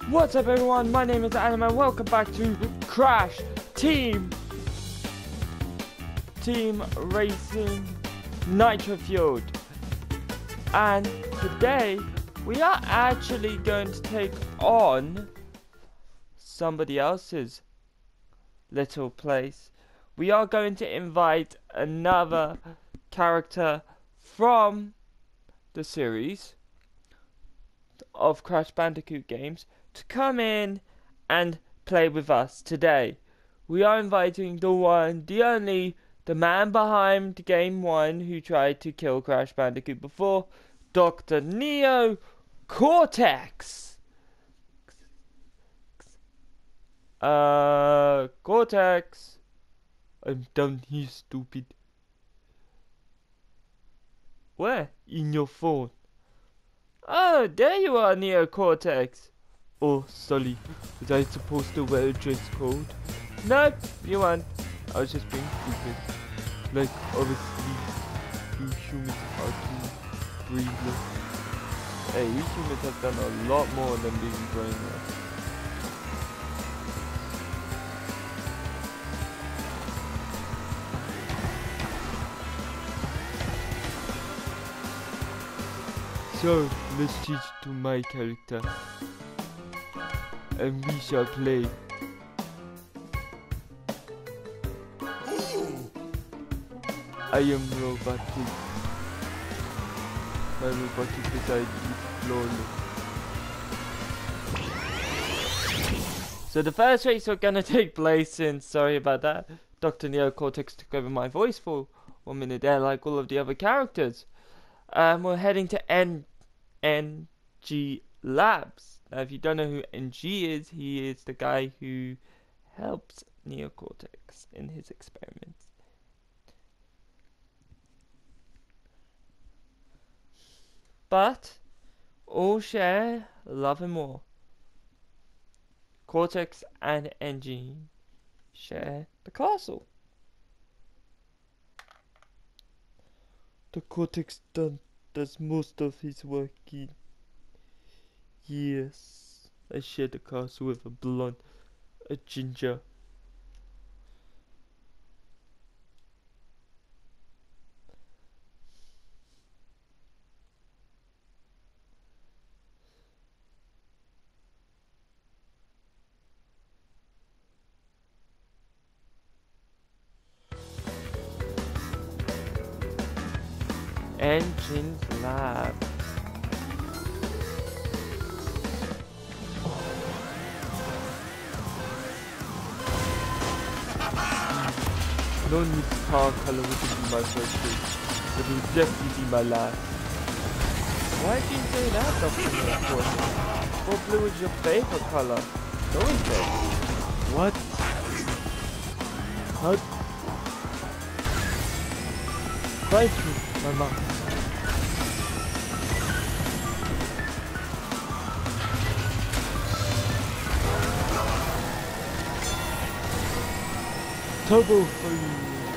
What's up everyone, my name is Adam and welcome back to Crash Team Racing Nitro-Fueled. And today we are actually going to take on somebody else's little place. We are going to invite another character from the series of Crash Bandicoot games to come in and play with us today. We are inviting the one, the only, the man behind game 1 who tried to kill Crash Bandicoot before, Dr. Neo Cortex. Cortex. I'm down here, stupid. Where? In your phone. Oh, there you are, Neo Cortex. Oh, sorry. Was I supposed to wear a dress code? Nope, you weren't. I was just being stupid. Like, obviously, you humans are too brainless. Hey, you humans have done a lot more than being brainless. So, let's switch to my character. And we shall play. I am robotic. My robotic design is flawless. So the first race we're gonna take place in, sorry about that, Dr. Neo Cortex took over my voice for 1 minute there like all of the other characters. We're heading to NG Labs. Now, if you don't know who NG is, he is the guy who helps Neo Cortex in his experiments. But all share love and more. Cortex and NG share the castle. The Cortex does most of his work in. Yes, I share the castle with a ginger. Engines Lab. No need car color wouldn't be my first choice. It will definitely be my last. Why did you say that, Dr. Neo? What blue is your favorite color? No one said. What? How? Thank you, my mom. Turbo for you.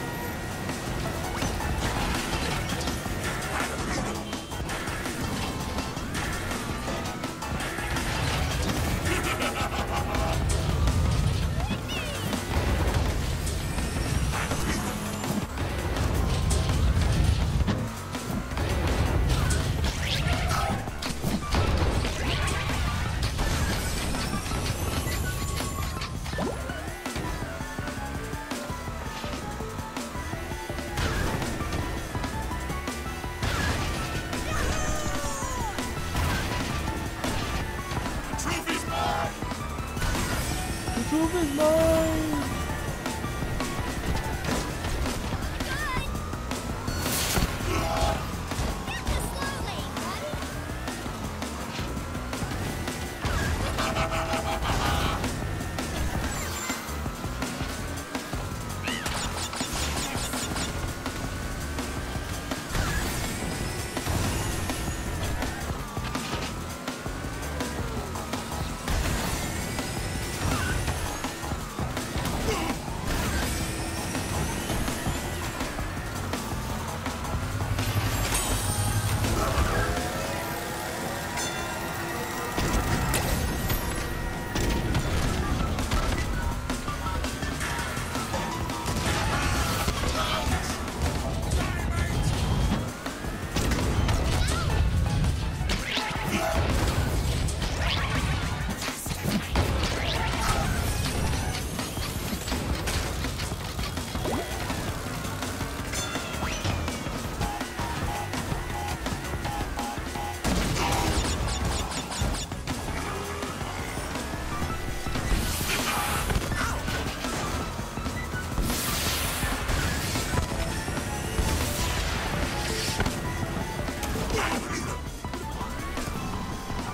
The trophy is mine!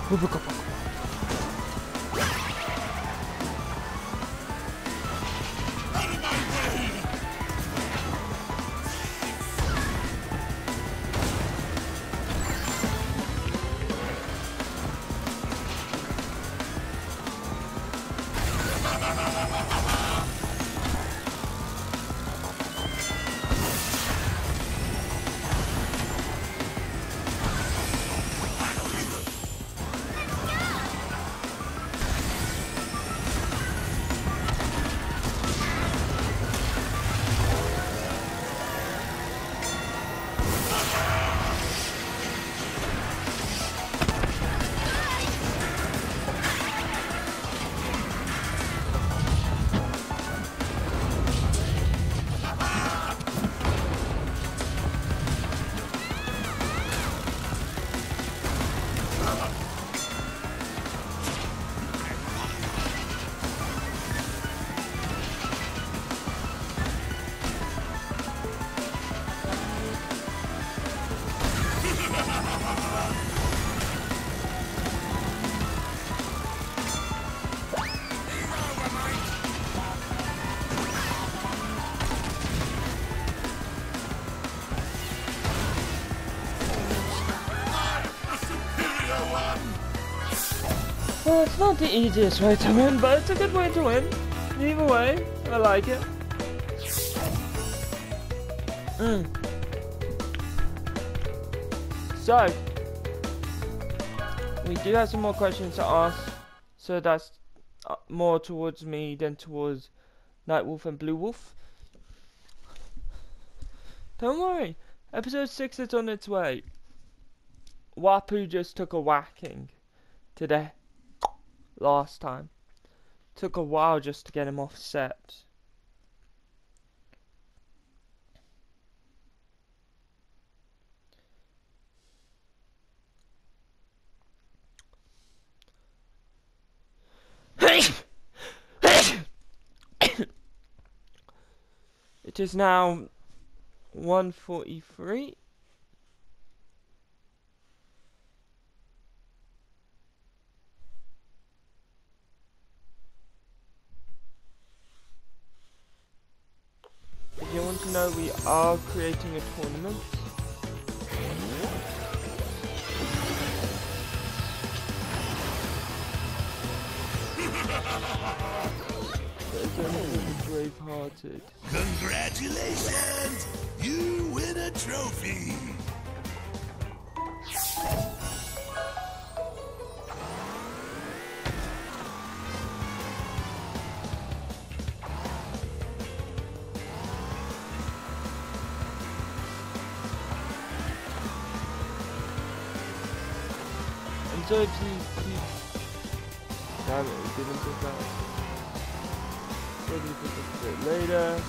Well, it's not the easiest way to win, but it's a good way to win. Either way, I like it. So, we do have some more questions to ask. So that's more towards me than towards Nightwolf and Blue Wolf. Don't worry, episode 6 is on its way. Wapu just took a whacking today. Last time. Took a while just to get him offset. It is now 1:43. If you want to know, we are creating a tournament. It's only for the brave-hearted. Congratulations! You win a trophy! So if you damn it, we didn't put that. Maybe put this a bit later.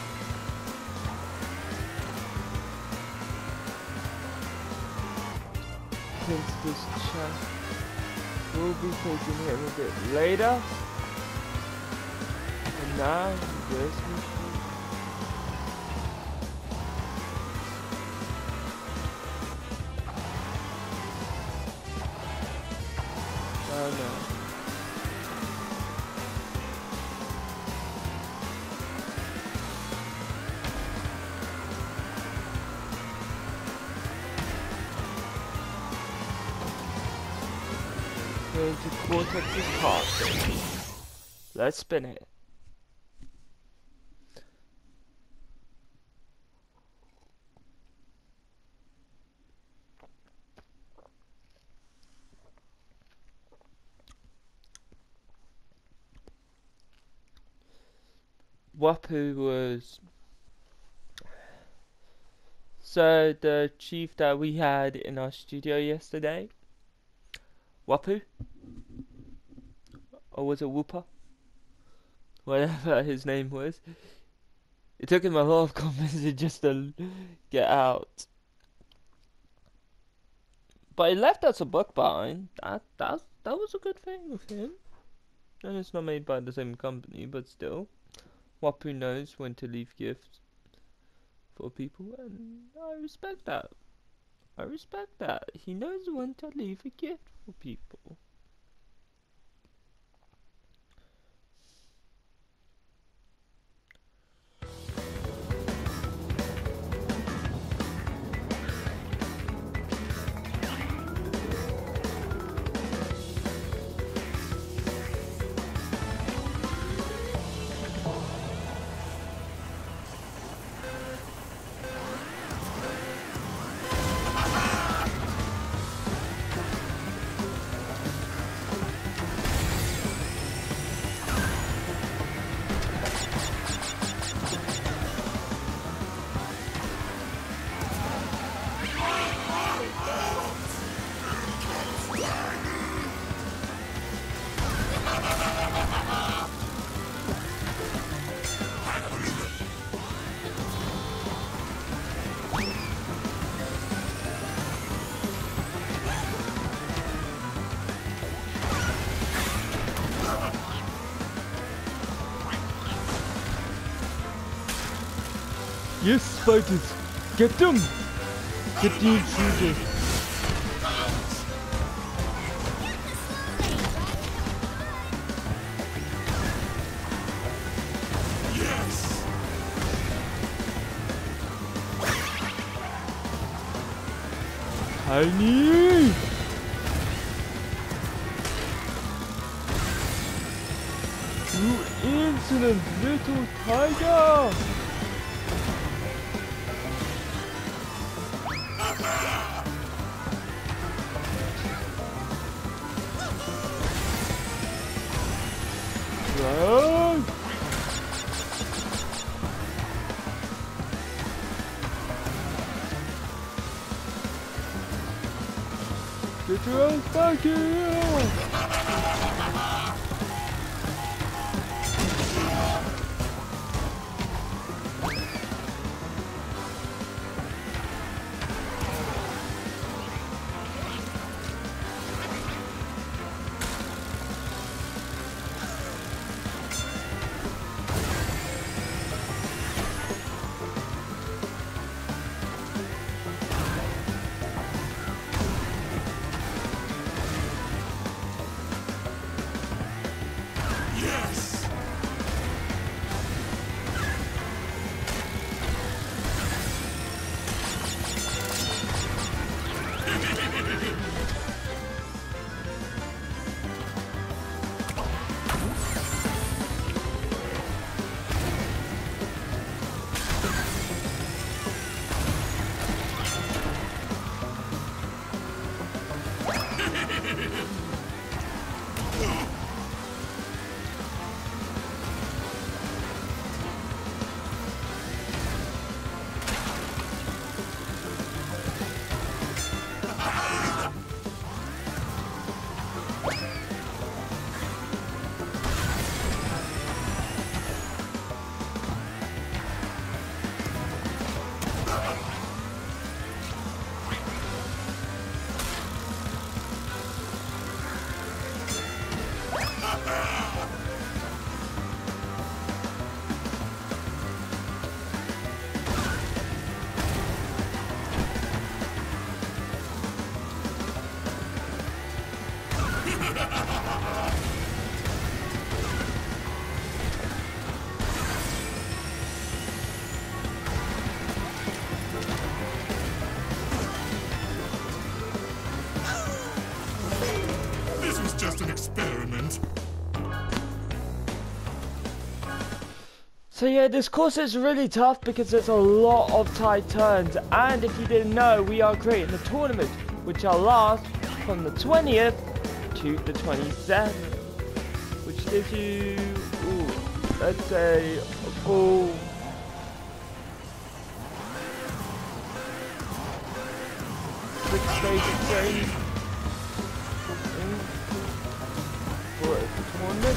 Since this chat will be taking him a bit later. And now this machine. Oh no. Going to cortex's heart. Let's spin it. Wapu was so the chief that we had in our studio yesterday. Wapu? Or was it Whooper? Whatever his name was. It took him a lot of confidence just to get out. But he left us a book behind. That was a good thing with him. And it's not made by the same company, but still. Wapu knows when to leave gifts for people, and I respect that. I respect that. He knows when to leave a gift for people. Yes, spiders! Get them! Get the intruders! Yes! Tiny! You insolent little tiger! Run! Get your ass back here! Yes! This was just an experiment. So yeah, this course is really tough because there's a lot of tight turns, and if you didn't know, we are creating a tournament which will last from the 20th to the 27th, which gives you, let's say, a full 6 days of training for the tournament.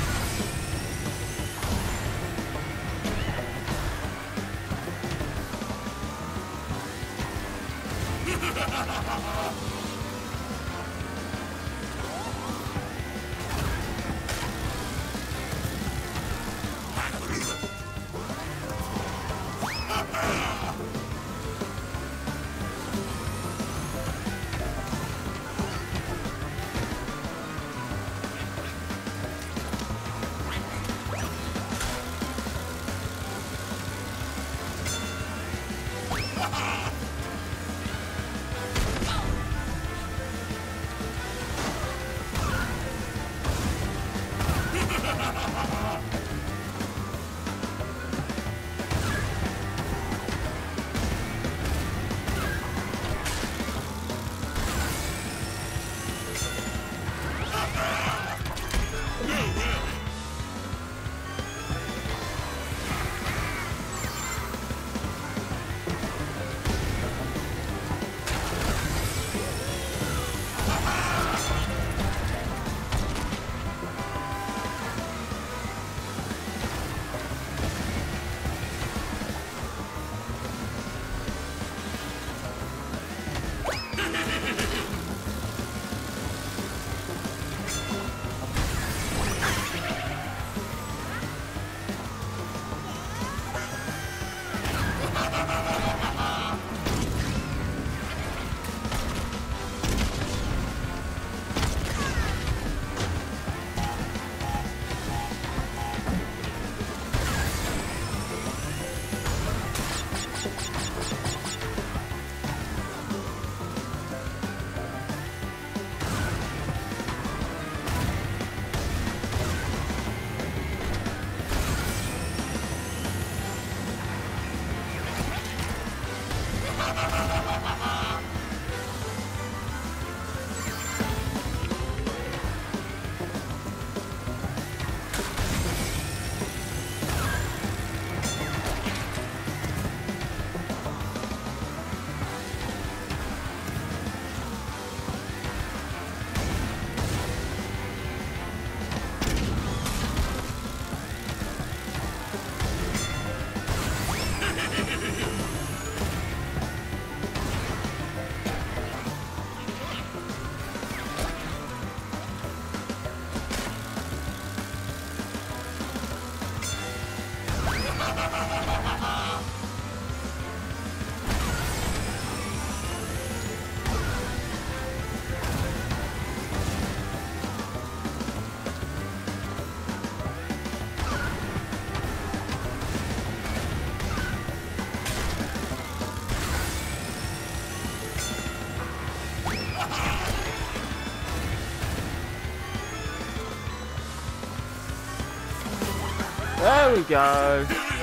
There we go.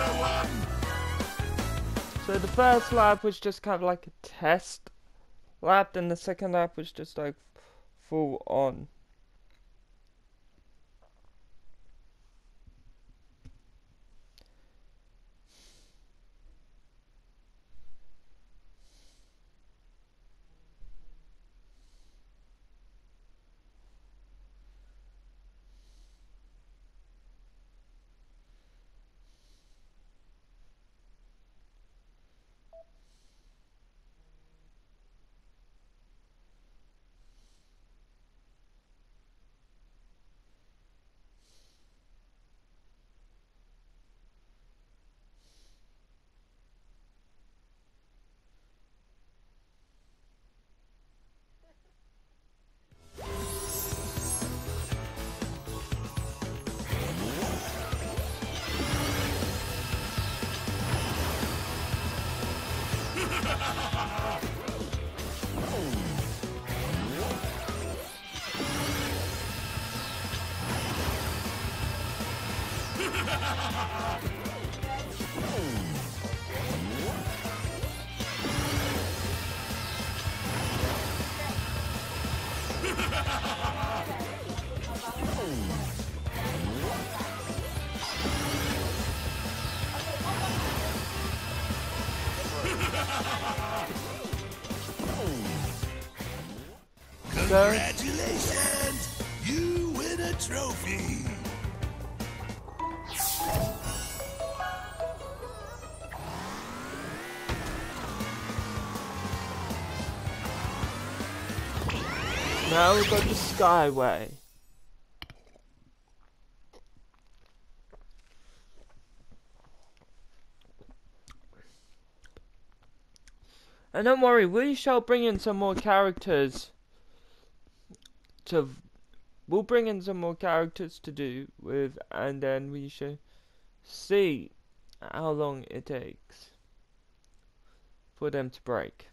So the first lap was just kind of like a test lap, and the second lap was just like full on. Congratulations! You win a trophy! Now we've got the Skyway. And don't worry, we shall bring in some more characters we'll bring in some more characters to do with, and then we shall see how long it takes for them to break.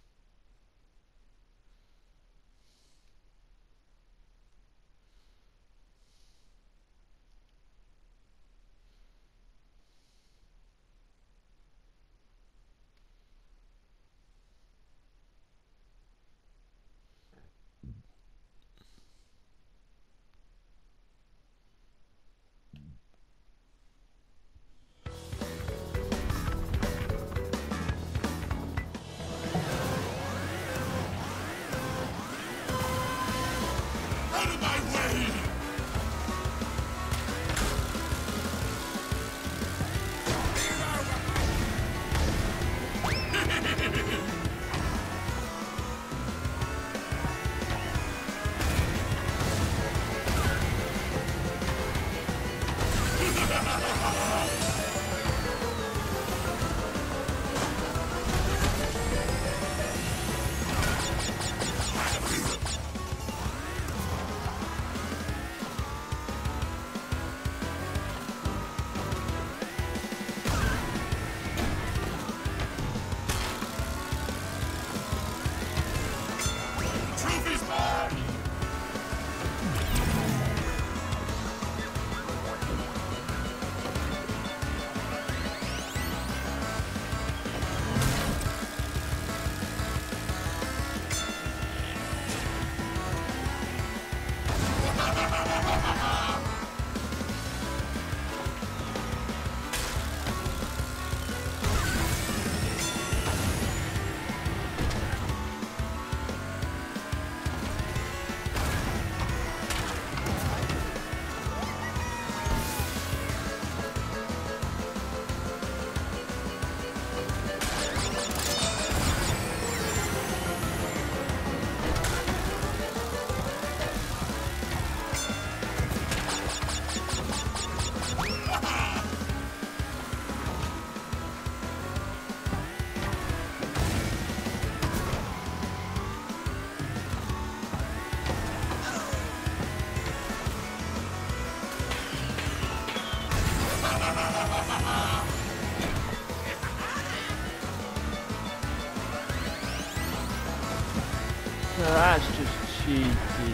So that's just cheeky.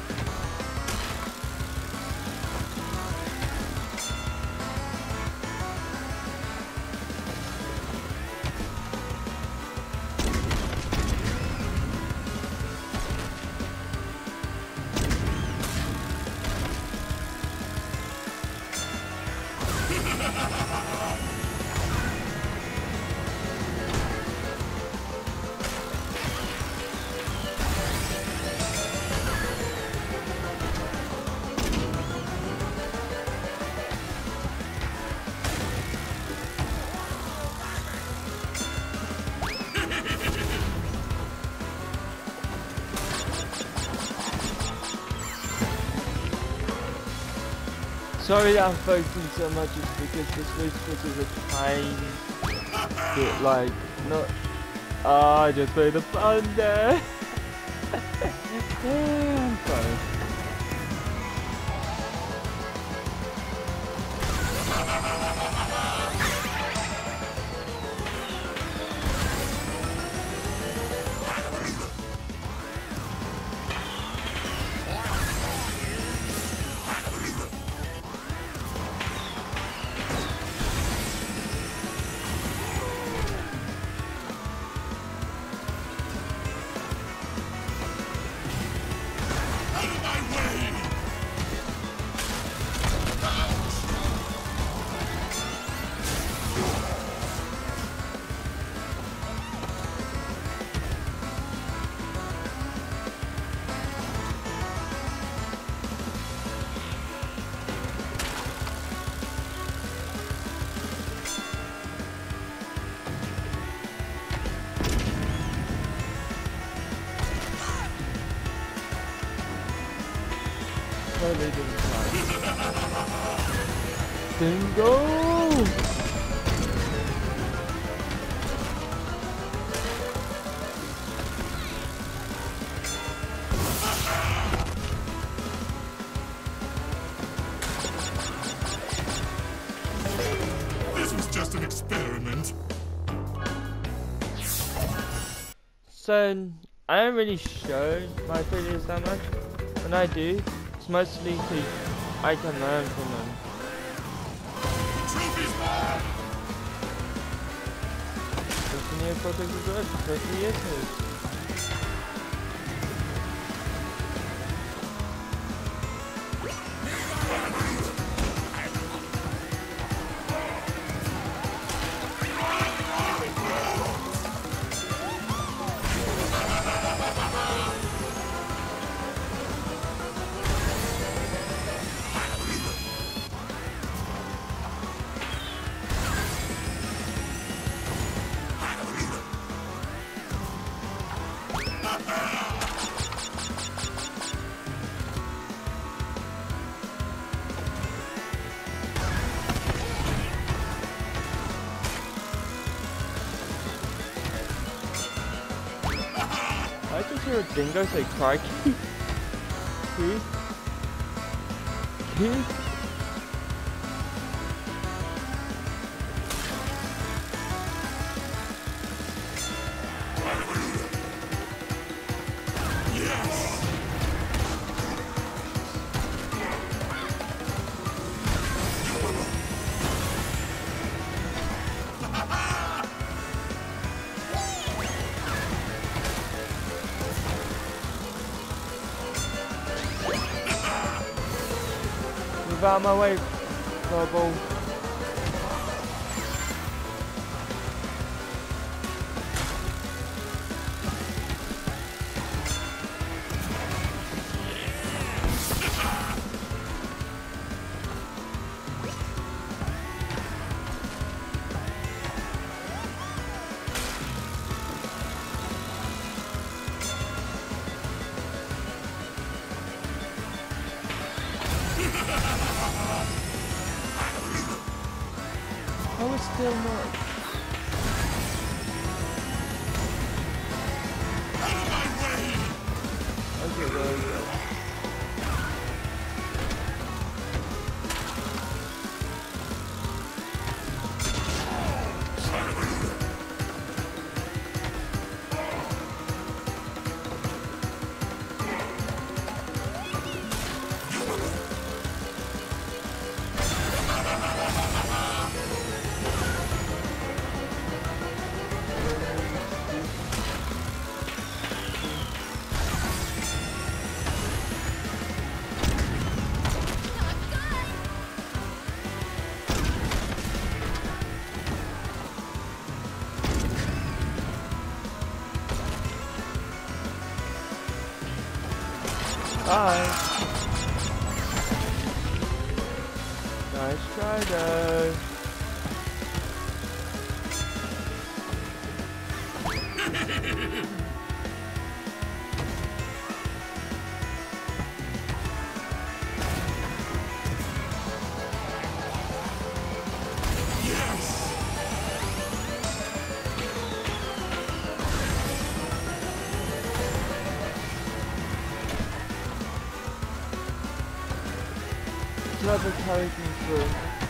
Sorry that I'm focusing so much, it's because this switch is a tiny bit like, not, I just played the fun there. I'm sorry. Dingo! This was just an experiment. So, I don't really show my failures that much. When I do, it's mostly because I can learn from them. Continue cortex is good, certainly is. hear a dingo say crikey? Keith? Keith? Move out of my way, Bubble. Oh, it's still not. Okay, there we go. Bye. Nice try though. Never carried me through.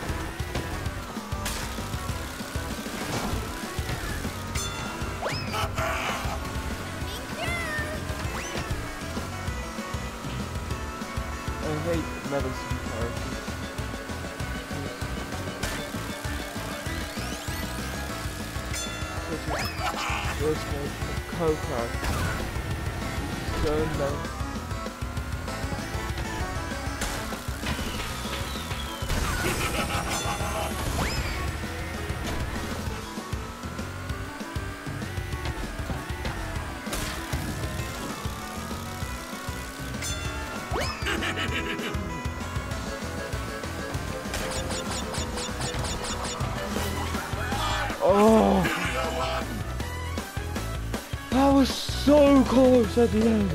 I hate medicine characters. This makes a Coco so low. Oh, that was so close at the end.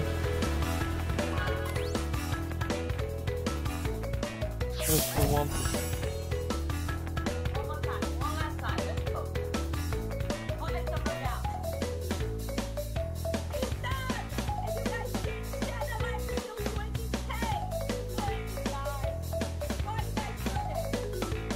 Just for one. One more time, one last time, let's go. Pull it somewhere down. He's done! And you guys share the live video 20K! 20 guys! Why you guys do this?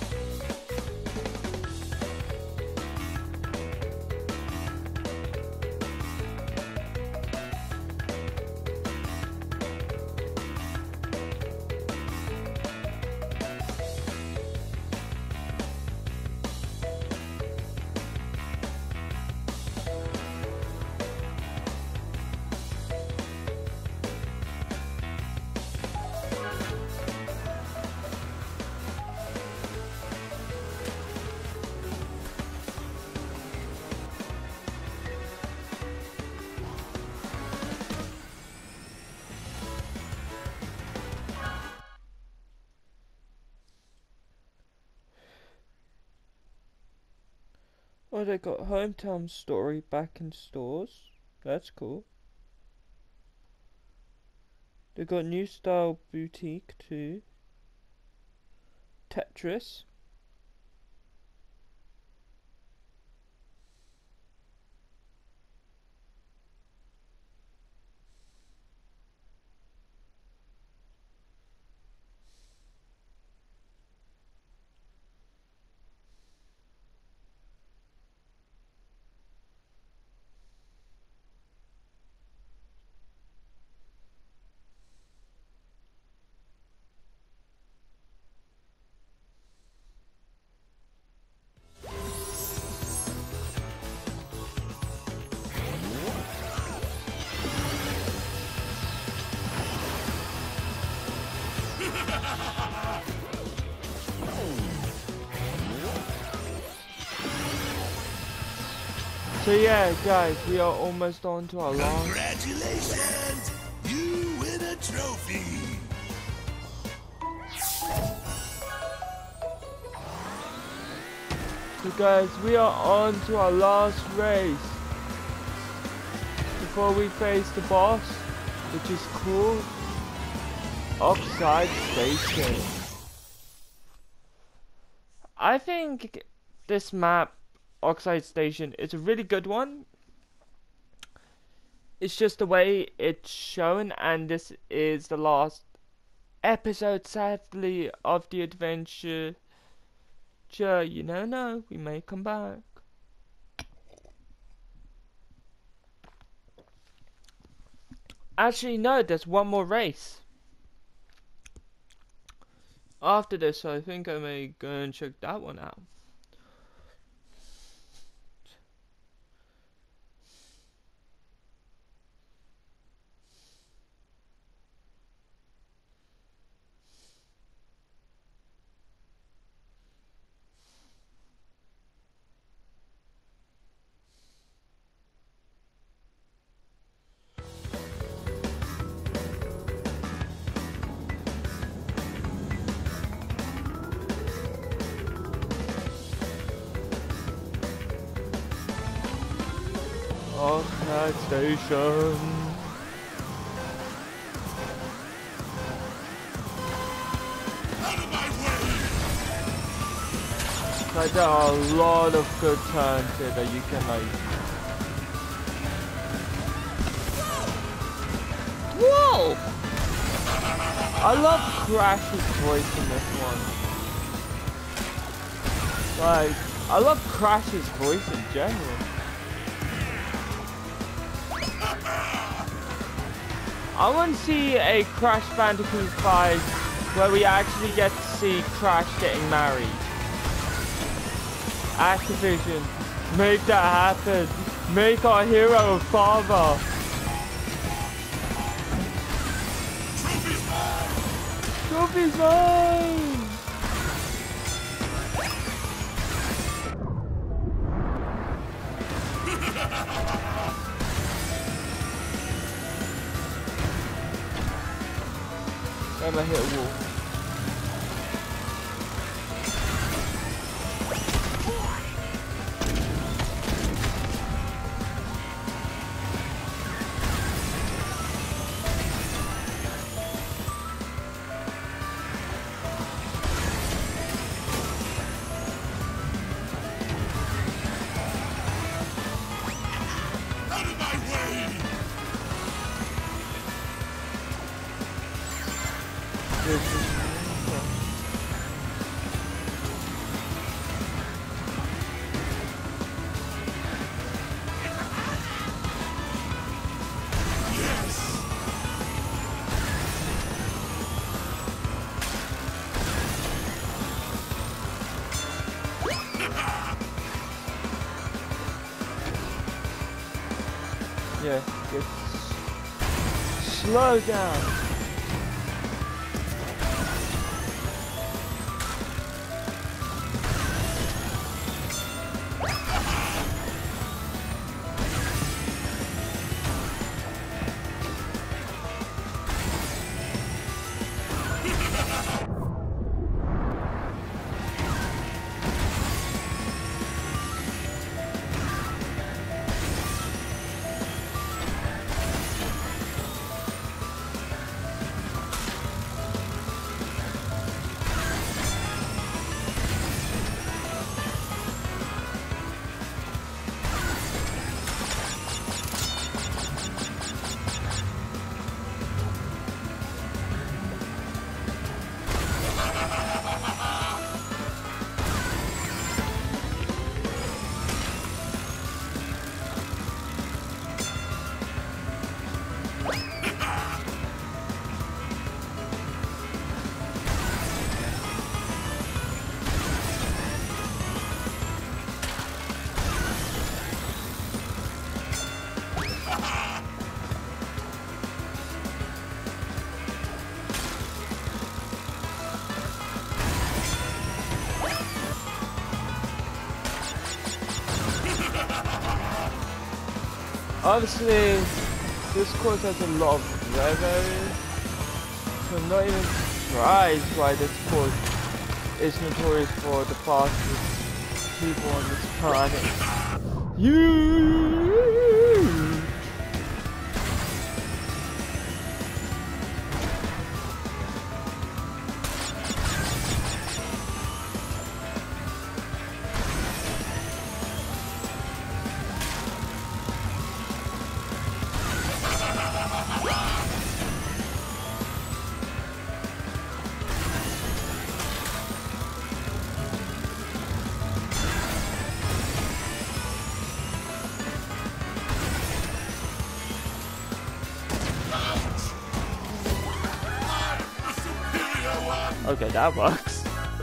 Oh, they got Hometown Story back in stores. That's cool. They got New Style Boutique too. Tetris. So yeah, guys, we are almost on to our last. Congratulations! You win a trophy! So guys, we are on to our last race before we face the boss, which is called Oxide Station. I think this map, Oxide Station, is a really good one. It's just the way it's shown, and this is the last episode, sadly, of the adventure. You never know, we may come back. Actually, no, there's one more race after this, so I think I may go and check that one out. Oxide Station. Out of my way! Like there are a lot of good turns here that you can like. Whoa! I love Crash's voice in this one. Like, I love Crash's voice in general. I want to see a Crash Bandicoot 5 where we actually get to see Crash getting married. Activision, make that happen. Make our hero a father. Trophy's mine! I'm gonna hit a wall. Out of my way! Yeah, just slow down. Obviously, this course has a lot of red areas, so I'm not even surprised why this course is notorious for the fastest people on this planet. You. Okay, that works.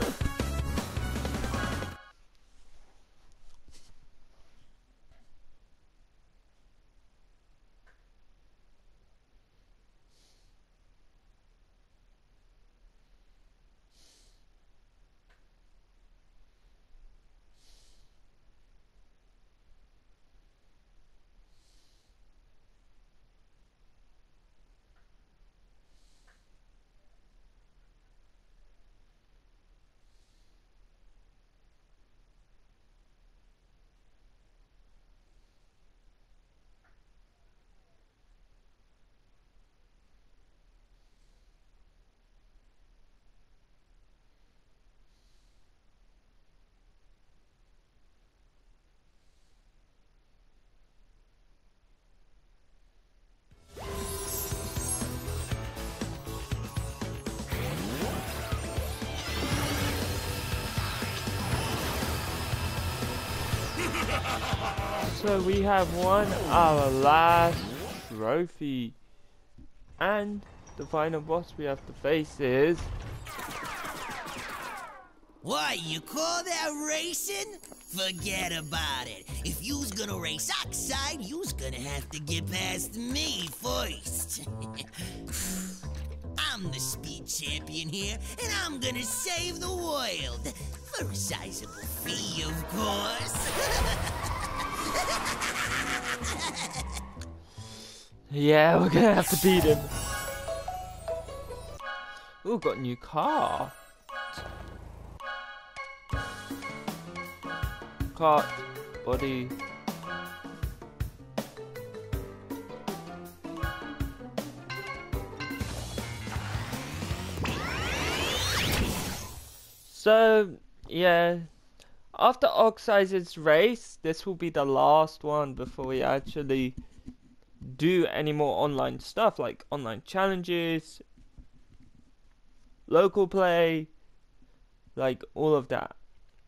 So we have won our last trophy, and the final boss we have to face is... What, you call that racing? Forget about it. If you's gonna race Oxide, you's gonna have to get past me first. I'm the speed champion here, and I'm gonna save the world. For a sizable fee, of course. Yeah, we're gonna have to beat him. Ooh, got a new car. Cart, body. So, yeah, after Oxide's race, this will be the last one before we actually do any more online stuff, like online challenges, local play, like all of that.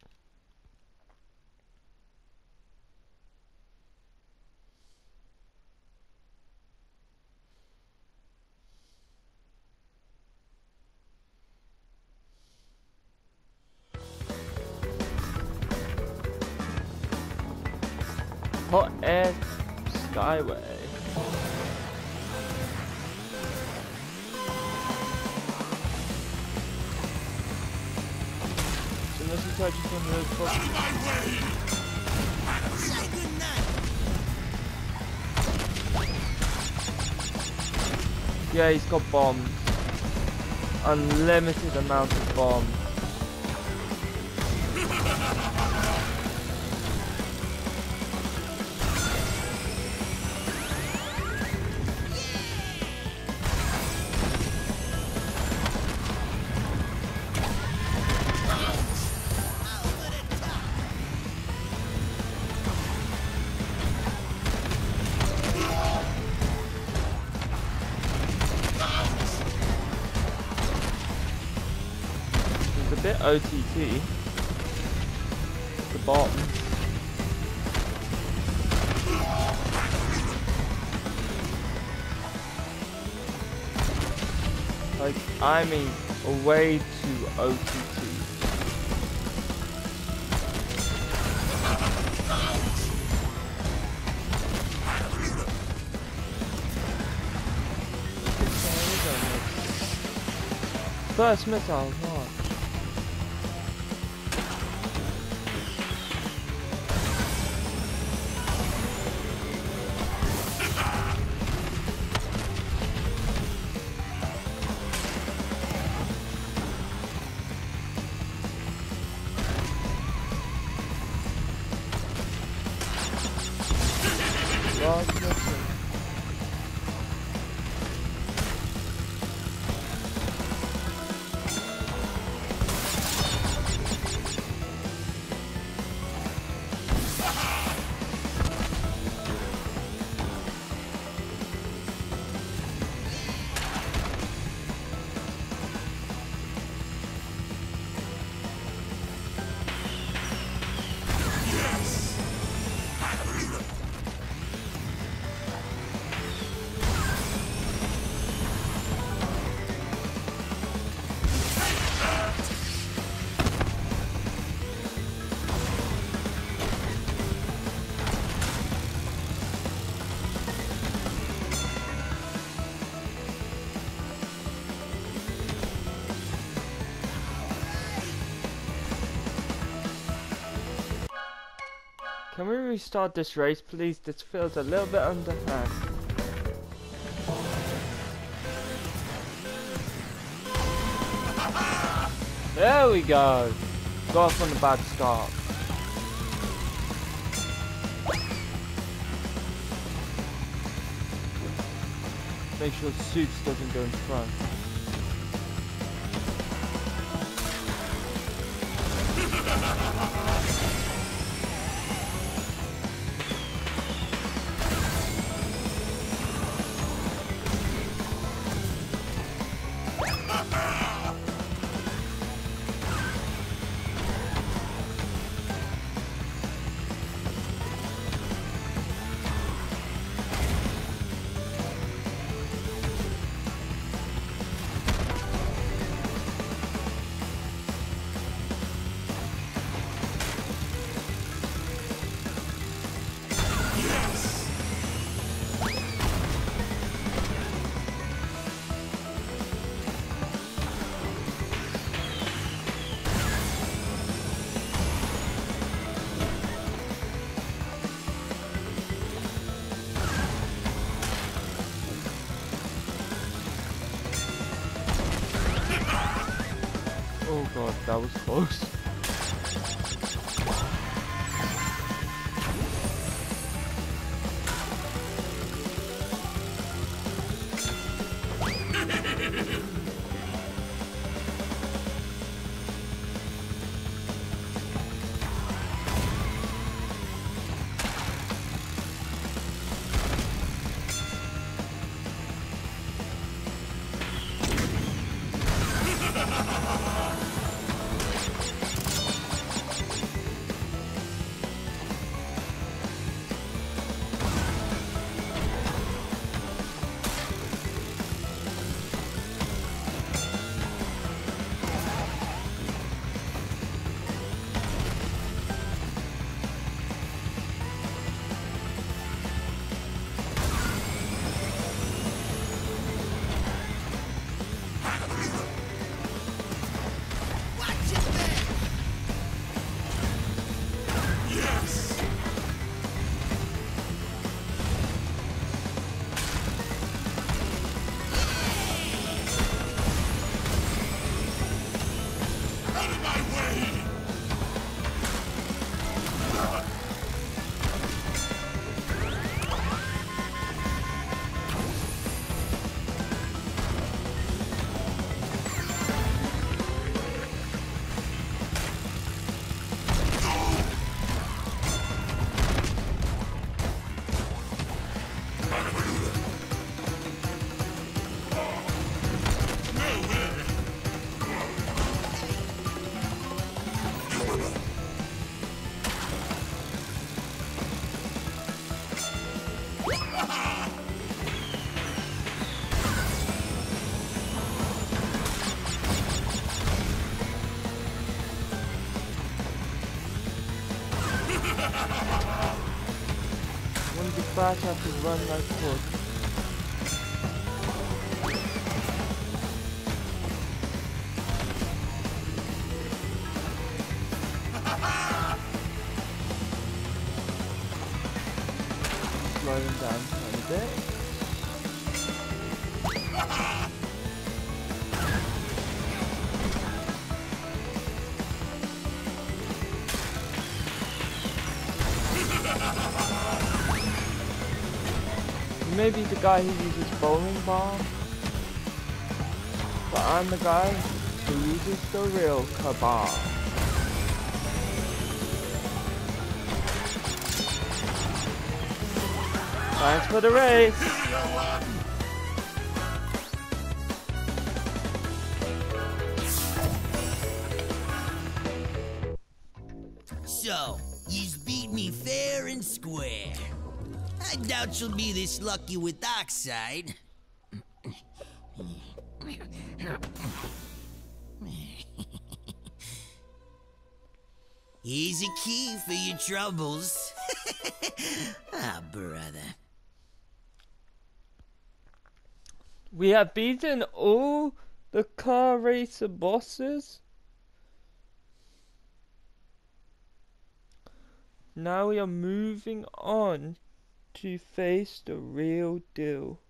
Hot Air Skyway. So this is how you can move Out of my way! Say goodnight. Yeah, he's got bombs. Unlimited amount of bombs. A bit OTT. The bomb. Like, I mean, way too OTT. First missile, what? Can we restart this race, please? This feels a little bit underhand. There we go. Got off on a bad start. Make sure Soups doesn't go in front. Oh god, that was close. When the back have to run like foot. Slowing down a bit. Maybe the guy who uses bowling bomb, but I'm the guy who uses the real kabam. Thanks for the race. So, you's beat me fair and square. I doubt you'll be this lucky with Oxide. Here's a key for your troubles. Ah, brother. We have beaten all the car racer bosses. Now we are moving on to face the real deal.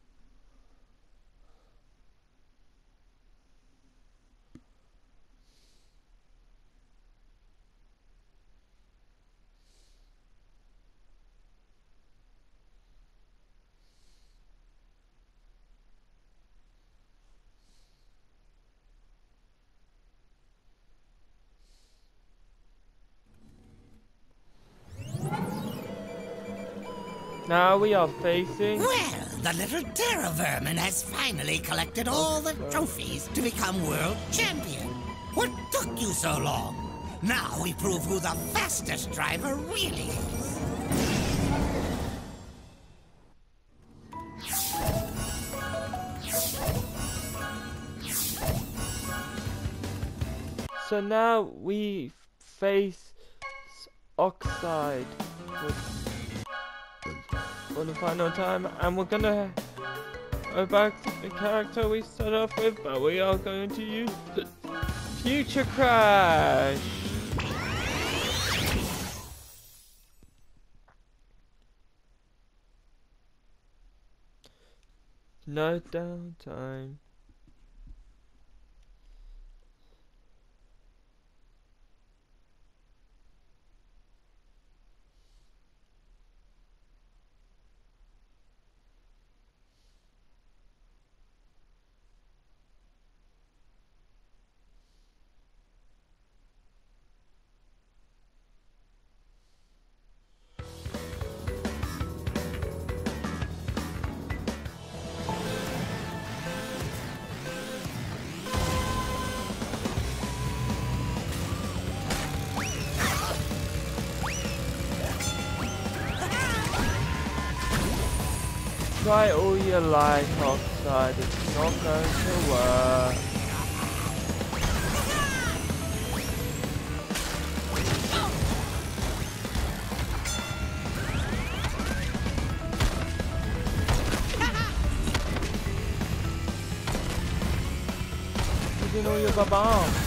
Now we are facing... Well, the little terror vermin has finally collected all the trophies to become world champion. What took you so long? Now we prove who the fastest driver really is. So now we face Oxide for the final time, and we're gonna go back to the character we started off with, but we are going to use the Future Crash. No downtime. Try all you like, Oxide, it's not going to work. Using all your bombs.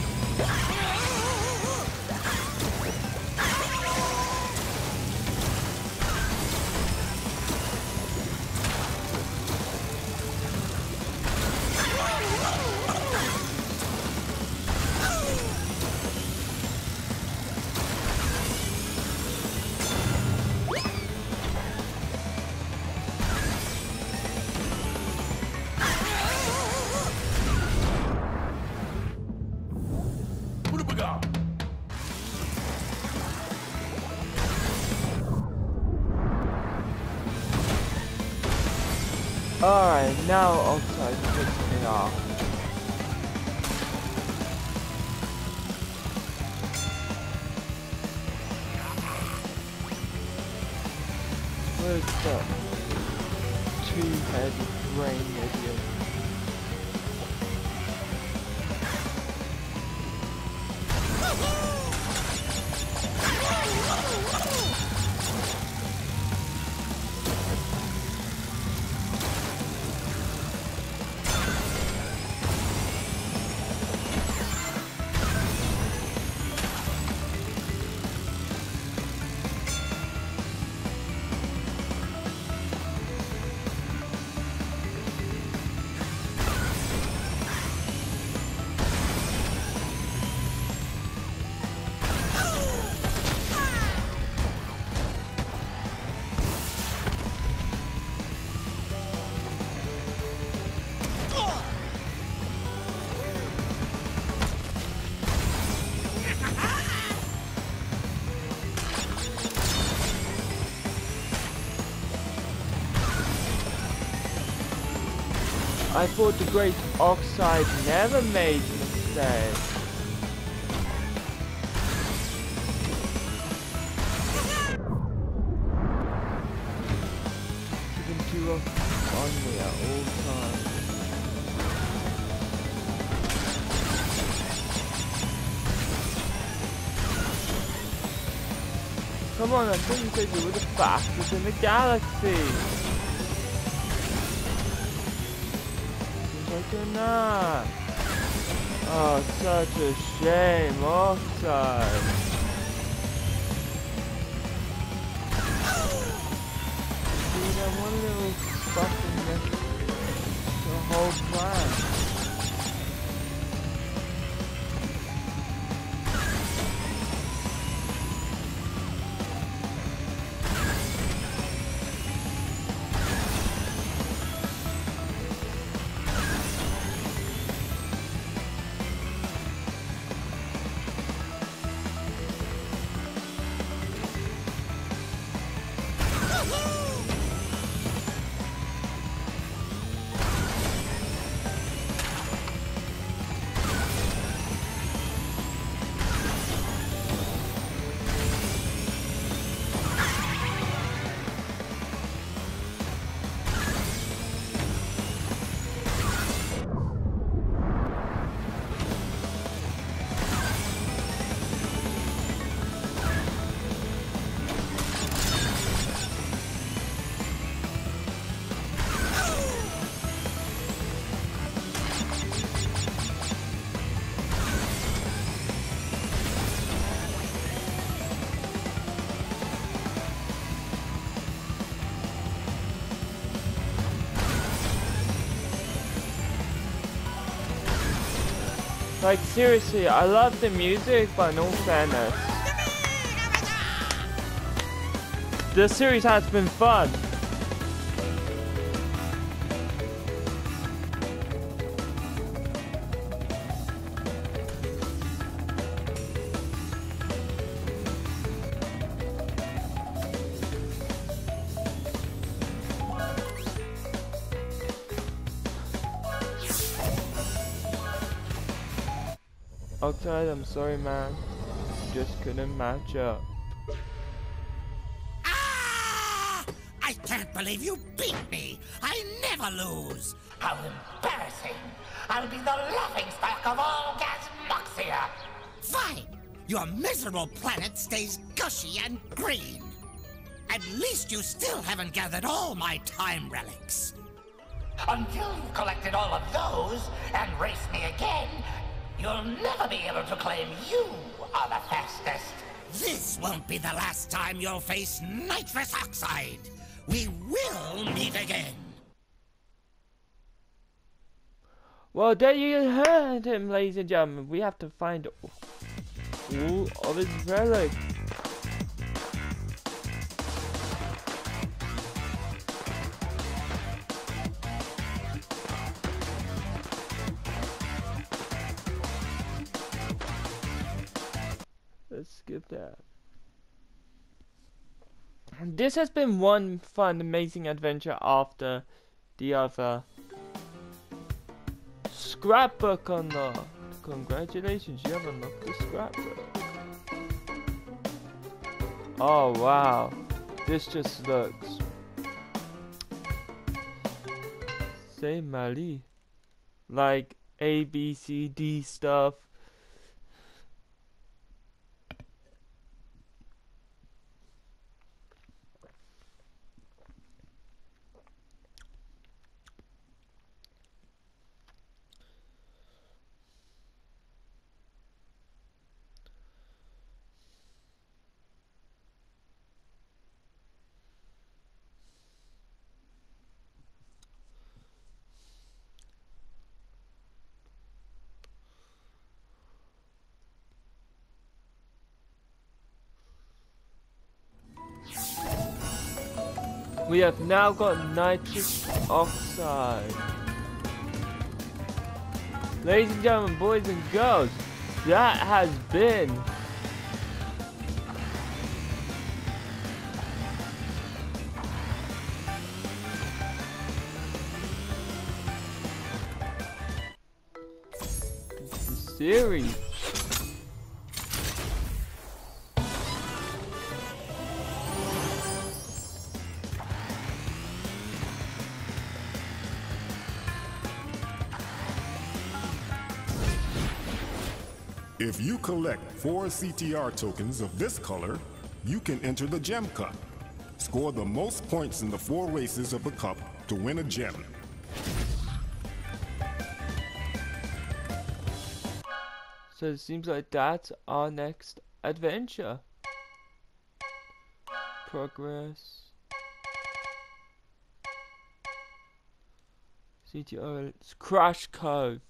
Alright, now Oxide picks me off. Where's that two-headed brain idiot? I thought the great Oxide never made mistakes. Keeping too rough on me at all times. Come on, I thought you said you were the fastest in the galaxy. You're not. Oh, such a shame, Oxide. Like seriously, I love the music, but in all fairness, the series has been fun. Outside, I'm sorry, man. Just couldn't match up. Ah! I can't believe you beat me. I never lose. How embarrassing. I'll be the laughingstock of all Gasmoxia. Fine. Your miserable planet stays gushy and green. At least you still haven't gathered all my time relics. Until you've collected all of those and race me again, you'll never be able to claim you are the fastest. This won't be the last time you'll face nitrous oxide. We will meet again. Well, there you heard him, ladies and gentlemen. We have to find all of his relics. Let's skip that. This has been one fun, amazing adventure after the other. Scrapbook unlocked. Congratulations, you have unlocked the scrapbook. Oh wow, this just looks. Say Mali. Like A, B, C, D stuff. We have now got nitrous oxide. Ladies and gentlemen, boys and girls, that has been the series. If you collect 4 CTR tokens of this color, you can enter the Gem Cup. Score the most points in the 4 races of the cup to win a gem. So it seems like that's our next adventure. Progress. CTR, it's Crash Cove.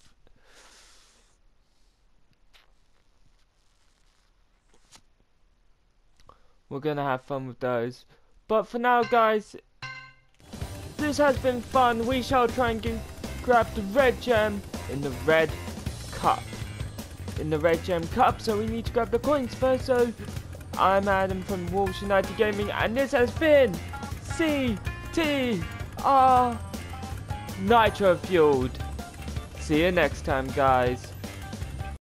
We're gonna have fun with those. But for now, guys, this has been fun. We shall try and grab the red gem in the red cup. So we need to grab the coins first. So I'm Adam from Walsh United Gaming, and this has been CTR Nitro-Fueled. See you next time, guys.